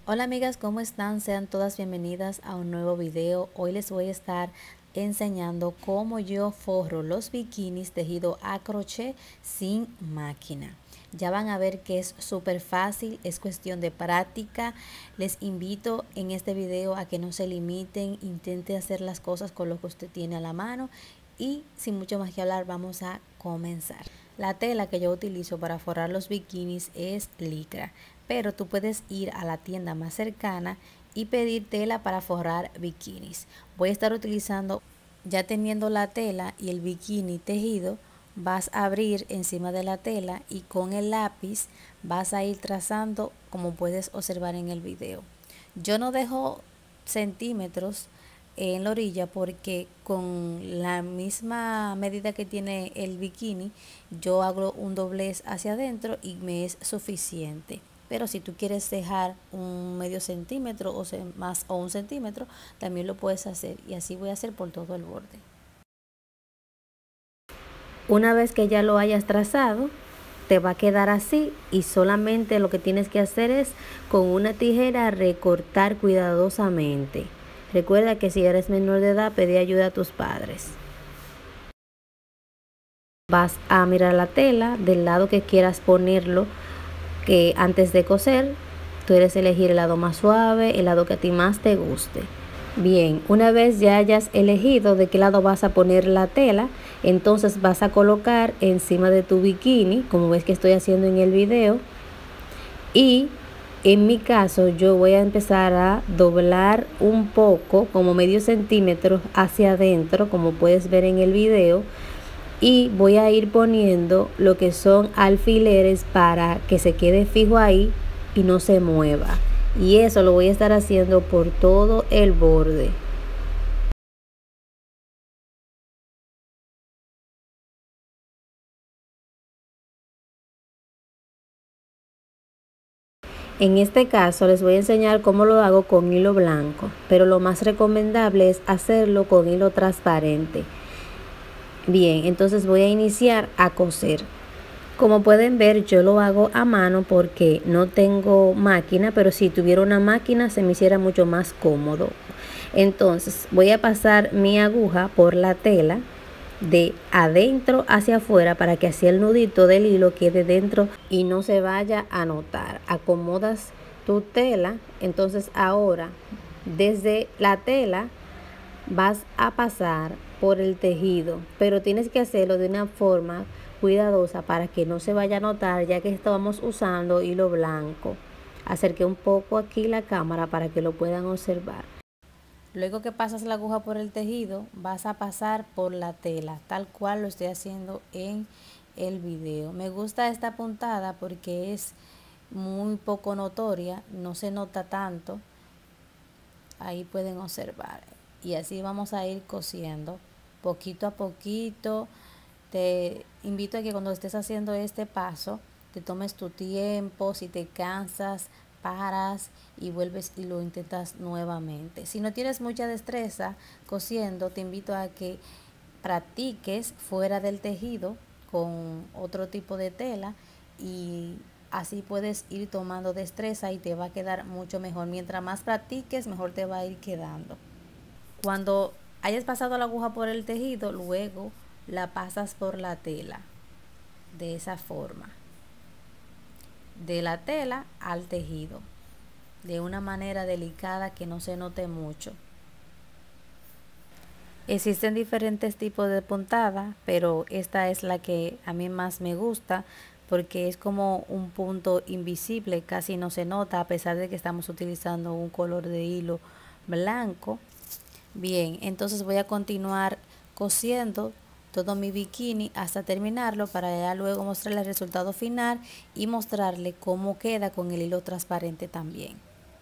Hola amigas, ¿cómo están? Sean todas bienvenidas a un nuevo video. Hoy les voy a estar enseñando cómo yo forro los bikinis tejido a crochet sin máquina. Ya van a ver que es súper fácil, es cuestión de práctica. Les invito en este video a que no se limiten, intente hacer las cosas con lo que usted tiene a la mano y sin mucho más que hablar vamos a comenzar. La tela que yo utilizo para forrar los bikinis es licra, pero tú puedes ir a la tienda más cercana y pedir tela para forrar bikinis. Voy a estar utilizando, ya teniendo la tela y el bikini tejido, vas a abrir encima de la tela y con el lápiz vas a ir trazando como puedes observar en el video. Yo no dejo centímetros en la orilla porque con la misma medida que tiene el bikini yo hago un doblez hacia adentro y me es suficiente. Pero si tú quieres dejar un medio centímetro o más o un centímetro, también lo puedes hacer y así voy a hacer por todo el borde. Una vez que ya lo hayas trazado, te va a quedar así y solamente lo que tienes que hacer es con una tijera recortar cuidadosamente. Recuerda que si eres menor de edad, pedí ayuda a tus padres. Vas a mirar la tela del lado que quieras ponerlo, que antes de coser, tú debes elegir el lado más suave, el lado que a ti más te guste. Bien, una vez ya hayas elegido de qué lado vas a poner la tela, entonces vas a colocar encima de tu bikini, como ves que estoy haciendo en el video, y en mi caso yo voy a empezar a doblar un poco, como medio centímetro hacia adentro, como puedes ver en el video, y voy a ir poniendo lo que son alfileres para que se quede fijo ahí y no se mueva, y eso lo voy a estar haciendo por todo el borde. En este caso les voy a enseñar cómo lo hago con hilo blanco, pero lo más recomendable es hacerlo con hilo transparente. Bien, entonces voy a iniciar a coser. Como pueden ver, yo lo hago a mano porque no tengo máquina, pero si tuviera una máquina se me hiciera mucho más cómodo. Entonces voy a pasar mi aguja por la tela de adentro hacia afuera para que así el nudito del hilo quede dentro y no se vaya a notar. Acomodas tu tela, entonces ahora desde la tela vas a pasar por el tejido, pero tienes que hacerlo de una forma cuidadosa para que no se vaya a notar, ya que estamos usando hilo blanco. Acerqué un poco aquí la cámara para que lo puedan observar. Luego que pasas la aguja por el tejido, vas a pasar por la tela, tal cual lo estoy haciendo en el video. Me gusta esta puntada porque es muy poco notoria, no se nota tanto. Ahí pueden observar. Y así vamos a ir cosiendo poquito a poquito. Te invito a que cuando estés haciendo este paso, te tomes tu tiempo. Si te cansas, paras y vuelves y lo intentas nuevamente. Si no tienes mucha destreza cosiendo, te invito a que practiques fuera del tejido con otro tipo de tela y así puedes ir tomando destreza y te va a quedar mucho mejor. Mientras más practiques, mejor te va a ir quedando. Cuando hayas pasado la aguja por el tejido, luego la pasas por la tela de esa forma, de la tela al tejido, de una manera delicada que no se note mucho. Existen diferentes tipos de puntada, pero esta es la que a mí más me gusta porque es como un punto invisible, casi no se nota a pesar de que estamos utilizando un color de hilo blanco. Bien, entonces voy a continuar cosiendo todo mi bikini hasta terminarlo para ya luego mostrarle el resultado final y mostrarle cómo queda con el hilo transparente también.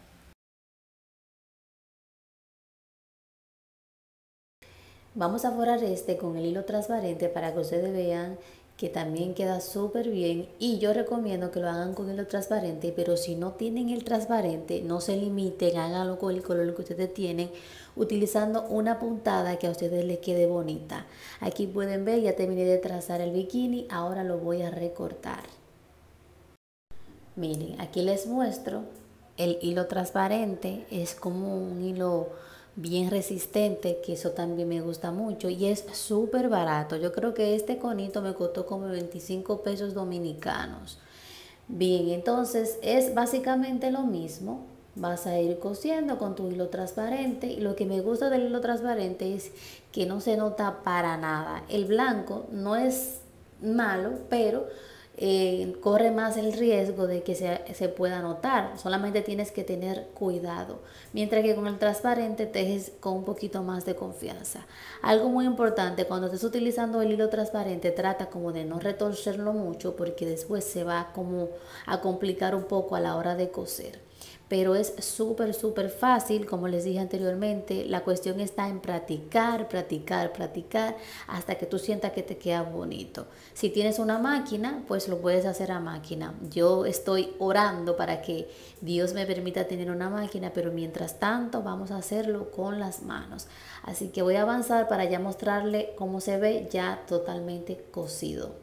Vamos a forrar este con el hilo transparente para que ustedes vean que también queda súper bien, y yo recomiendo que lo hagan con hilo transparente, pero si no tienen el transparente, no se limiten, háganlo con el color que ustedes tienen, utilizando una puntada que a ustedes les quede bonita. Aquí pueden ver, ya terminé de trazar el bikini, ahora lo voy a recortar. Miren, aquí les muestro el hilo transparente es como un hilo bien resistente, que eso también me gusta mucho y es súper barato. Yo creo que este conito me costó como 25 pesos dominicanos. Bien, entonces es básicamente lo mismo. Vas a ir cosiendo con tu hilo transparente y lo que me gusta del hilo transparente es que no se nota para nada. El blanco no es malo, pero corre más el riesgo de que se pueda notar. Solamente tienes que tener cuidado. Mientras que con el transparente tejes con un poquito más de confianza. Algo muy importante, cuando estés utilizando el hilo transparente, trata como de no retorcerlo mucho porque después se va como a complicar un poco a la hora de coser. Pero es súper fácil, como les dije anteriormente. La cuestión está en practicar, practicar, practicar hasta que tú sientas que te queda bonito. Si tienes una máquina, pues lo puedes hacer a máquina. Yo estoy orando para que Dios me permita tener una máquina, pero mientras tanto vamos a hacerlo con las manos. Así que voy a avanzar para ya mostrarle cómo se ve ya totalmente cosido.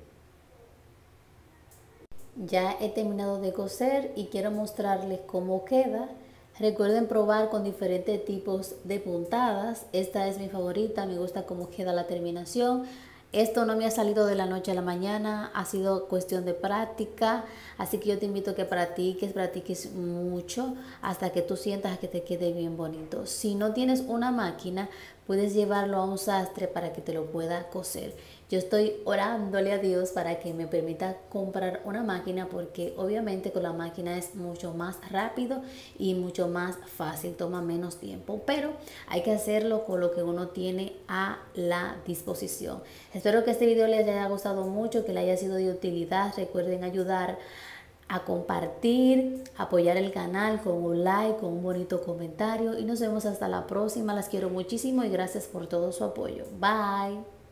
Ya he terminado de coser y quiero mostrarles cómo queda. Recuerden probar con diferentes tipos de puntadas. Esta es mi favorita, me gusta cómo queda la terminación. Esto no me ha salido de la noche a la mañana, ha sido cuestión de práctica, así que yo te invito a que practiques mucho hasta que tú sientas que te quede bien bonito. Si no tienes una máquina, puedes llevarlo a un sastre para que te lo pueda coser. Yo estoy orándole a Dios para que me permita comprar una máquina porque obviamente con la máquina es mucho más rápido y mucho más fácil, toma menos tiempo, pero hay que hacerlo con lo que uno tiene a la disposición. Espero que este video les haya gustado mucho, que le haya sido de utilidad. Recuerden ayudar a compartir, apoyar el canal con un like, con un bonito comentario y nos vemos hasta la próxima. Las quiero muchísimo y gracias por todo su apoyo. Bye.